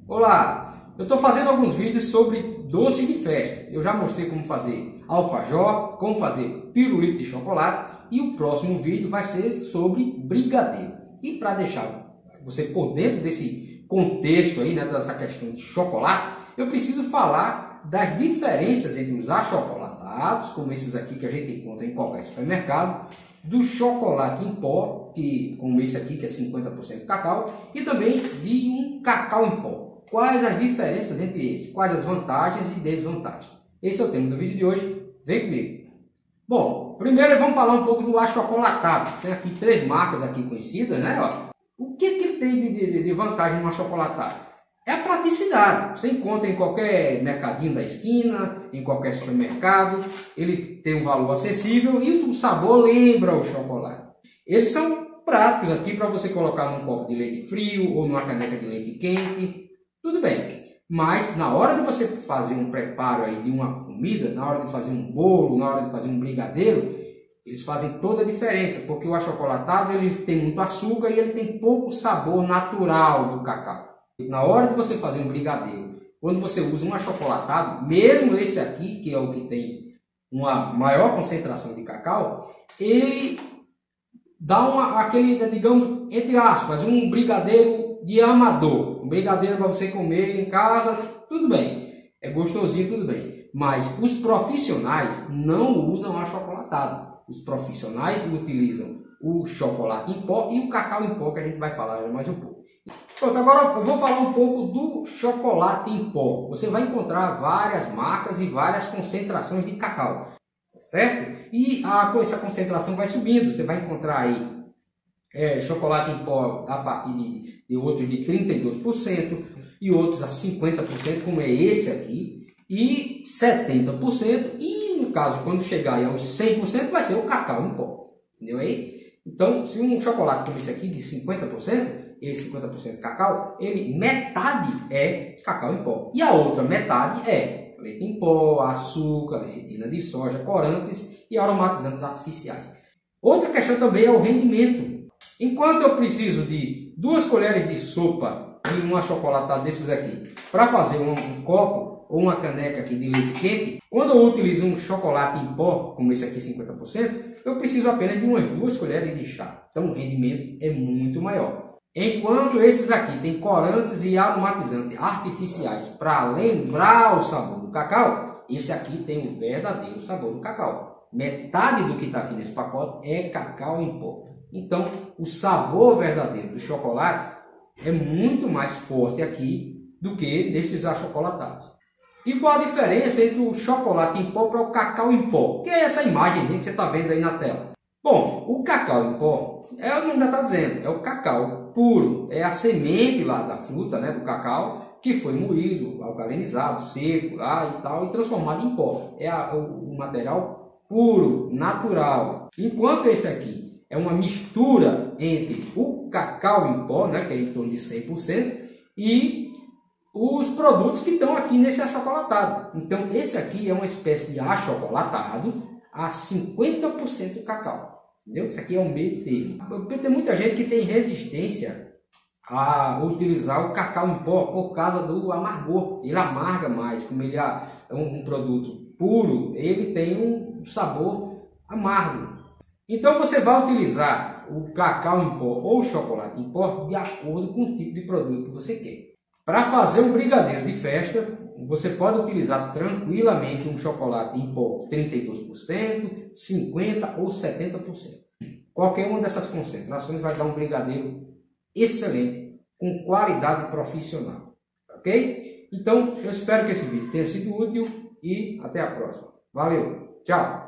Olá, eu estou fazendo alguns vídeos sobre doces de festa. Eu já mostrei como fazer alfajor, como fazer pirulito de chocolate e o próximo vídeo vai ser sobre brigadeiro. E para deixar você por dentro desse contexto aí, né, dessa questão de chocolate, eu preciso falar das diferenças entre os achocolatados, como esses aqui que a gente encontra em qualquer supermercado, do chocolate em pó, como esse aqui que é 50% cacau, e também de um cacau em pó. Quais as diferenças entre eles? Quais as vantagens e desvantagens? Esse é o tema do vídeo de hoje. Vem comigo. Bom, primeiro vamos falar um pouco do achocolatado. Tem aqui três marcas aqui conhecidas, né? Ó, o que ele tem de vantagem no achocolatado? É a praticidade. Você encontra em qualquer mercadinho da esquina, em qualquer supermercado. Ele tem um valor acessível e o sabor lembra o chocolate. Eles são práticos aqui para você colocar num copo de leite frio ou numa caneca de leite quente. Tudo bem, mas na hora de você fazer um preparo aí de uma comida, na hora de fazer um bolo, na hora de fazer um brigadeiro, eles fazem toda a diferença, porque o achocolatado ele tem muito açúcar e ele tem pouco sabor natural do cacau. Na hora de você fazer um brigadeiro, quando você usa um achocolatado, mesmo esse aqui, que é o que tem uma maior concentração de cacau, ele dá aquele, digamos, entre aspas, um brigadeiro de amador. Um brigadeiro para você comer em casa, tudo bem. É gostosinho, tudo bem. Mas os profissionais não usam achocolatado. Os profissionais utilizam o chocolate em pó e o cacau em pó, que a gente vai falar mais um pouco. Pronto, agora eu vou falar um pouco do chocolate em pó. Você vai encontrar várias marcas e várias concentrações de cacau, certo? E essa concentração vai subindo. Você vai encontrar aí chocolate em pó a partir de outros de 32% e outros a 50%, como é esse aqui, e 70%, e no caso, quando chegar aos 100%, vai ser o cacau em pó, entendeu aí? Então, se um chocolate como esse aqui de 50%, esse 50% cacau, metade é cacau em pó, e a outra metade é leite em pó, açúcar, lecitina de soja, corantes e aromatizantes artificiais. Outra questão também é o rendimento. Enquanto eu preciso de 2 colheres de sopa de um achocolatado desses aqui para fazer um copo ou uma caneca aqui de leite quente, quando eu utilizo um chocolate em pó, como esse aqui 50%, eu preciso apenas de umas 2 colheres de chá. Então o rendimento é muito maior. Enquanto esses aqui têm corantes e aromatizantes artificiais para lembrar o sabor do cacau, esse aqui tem o verdadeiro sabor do cacau. Metade do que está aqui nesse pacote é cacau em pó. Então, o sabor verdadeiro do chocolate é muito mais forte aqui do que nesses achocolatados. E qual a diferença entre o chocolate em pó para o cacau em pó? Que é essa imagem que você está vendo aí na tela. Bom, o cacau em pó, o nome já está dizendo, é o cacau puro. É a semente lá da fruta, né, do cacau, que foi moído, alcalinizado, seco lá e tal, e transformado em pó. É o material puro, natural. Enquanto esse aqui é uma mistura entre o cacau em pó, né, que é em torno de 100%, e os produtos que estão aqui nesse achocolatado. Então, esse aqui é uma espécie de achocolatado a 50% cacau. Entendeu? Isso aqui é um meio termo. Tem muita gente que tem resistência a utilizar o cacau em pó por causa do amargor. Ele amarga mais. Como ele é um produto puro, ele tem um sabor amargo. Então você vai utilizar o cacau em pó ou o chocolate em pó de acordo com o tipo de produto que você quer. Para fazer um brigadeiro de festa, você pode utilizar tranquilamente um chocolate em pó 32%, 50% ou 70%. Qualquer uma dessas concentrações vai dar um brigadeiro excelente, com qualidade profissional. Ok? Então, eu espero que esse vídeo tenha sido útil e até a próxima. Valeu! Tchau!